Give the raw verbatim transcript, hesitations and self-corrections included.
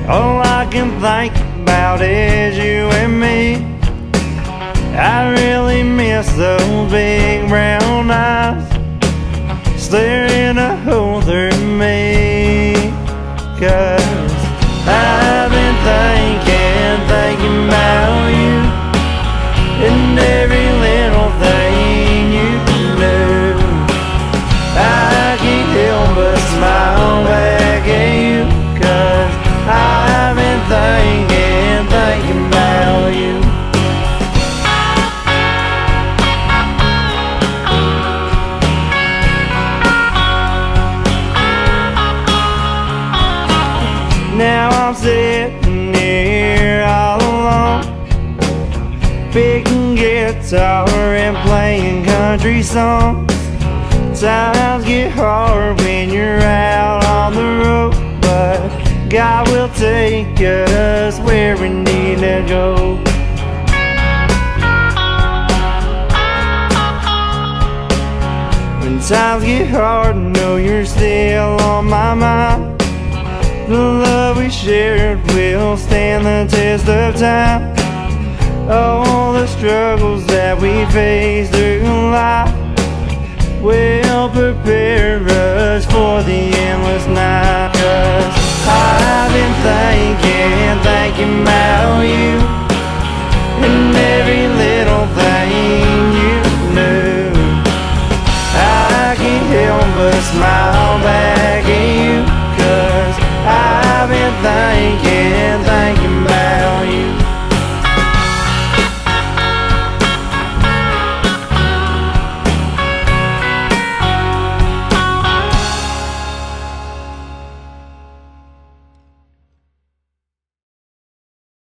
All I can think about is you and me. I really miss those big brown eyes staring a hole through me. 'Cause I've been thinking, thinking about you and every little thing you do. I can't help but smile back at you, 'cause I've been thinking, thinking about you. Now I'm sitting here all alone, picking guitar and playing country songs. Times get hard when you're out on the road, but God will take us where we need to go. When times get hard, know you're still on my mind. The love we shared will stand the test of time. All the struggles that we face through life will prepare us for the endless night. 'Cause I've been thinking, thinking about you and every little thing you knew. I can't help but smile back at you, 'cause I've been thinking